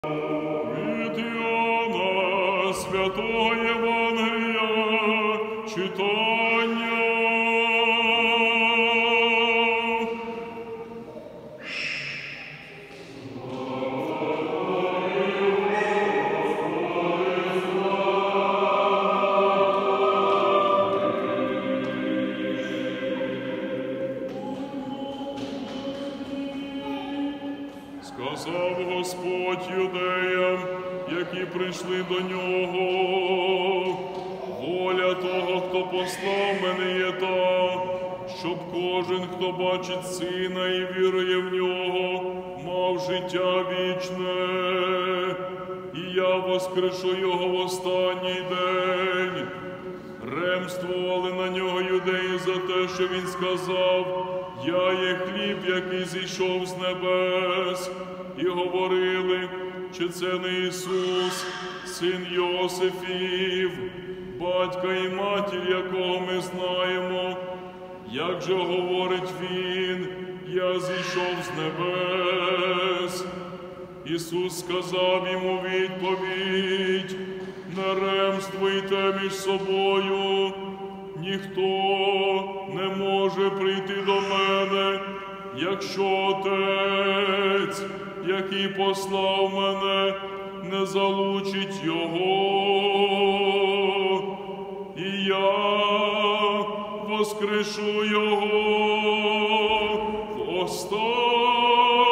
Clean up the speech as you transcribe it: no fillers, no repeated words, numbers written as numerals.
Від Іоанна Святого Євангелія читання. Сказав Господь юдеям, які прийшли до нього: воля того, хто послав мене, є та, щоб кожен, хто бачить Сина і вірує в нього, мав життя вічне. І я воскрешу його в останній день. Ремствували на нього юдеї за те, що він сказав: «Я є хліб, який зійшов з небес». І говорили, чи це не Ісус, син Йосифів, батька і матір, якого ми знаємо. Як же говорить він: «Я зійшов з небес»? Ісус сказав йому відповідь: «Не ремствуйте між собою. Ніхто не може прийти до мене, якщо Отець, який послав мене, не залучить його. І я воскрешу його в останній